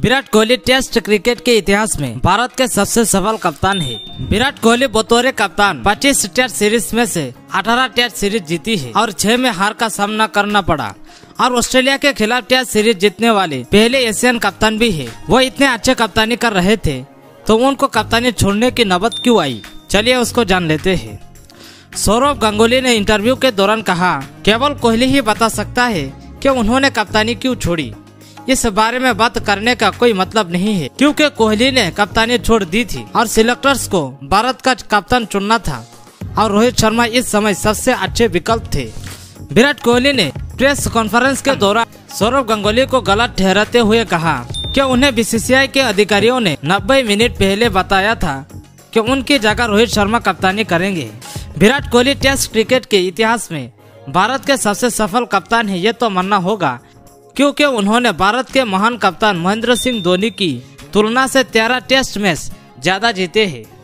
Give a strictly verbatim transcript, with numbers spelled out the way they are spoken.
Virat Kohli test cricket के इतिहास में भारत के सबसे सफल कप्तान है। विराट कोहली बतौर कप्तान पच्चीस टेस्ट सीरीज में से अठारह टेस्ट सीरीज जीती है और छह में हार का सामना करना पड़ा और ऑस्ट्रेलिया के खिलाफ टेस्ट सीरीज जीतने वाले पहले एशियन कप्तान भी है। वो इतने अच्छे कप्तानी कर रहे थे तो उनको कप्तानी छोड़ने की नौबत क्यों आई, चलिए उसको जान लेते हैं। सौरव गांगुली ने इंटरव्यू के दौरान कहा, केवल कोहली ही बता सकता है कि उन्होंने कप्तानी क्यों छोड़ी। इस बारे में बात करने का कोई मतलब नहीं है क्योंकि कोहली ने कप्तानी छोड़ दी थी और सिलेक्टर्स को भारत का कप्तान चुनना था और रोहित शर्मा इस समय सबसे अच्छे विकल्प थे। विराट कोहली ने प्रेस कॉन्फ्रेंस के दौरान सौरव गांगुली को गलत ठहराते हुए कहा कि उन्हें बीसीसीआई के अधिकारियों ने नब्बे मिनट पहले बताया था कि उनकी जगह रोहित शर्मा कप्तानी करेंगे। विराट कोहली टेस्ट क्रिकेट के इतिहास में भारत के सबसे सफल कप्तान है, ये तो मानना होगा क्योंकि उन्होंने भारत के महान कप्तान महेंद्र सिंह धोनी की तुलना से तेरह टेस्ट मैच ज्यादा जीते हैं।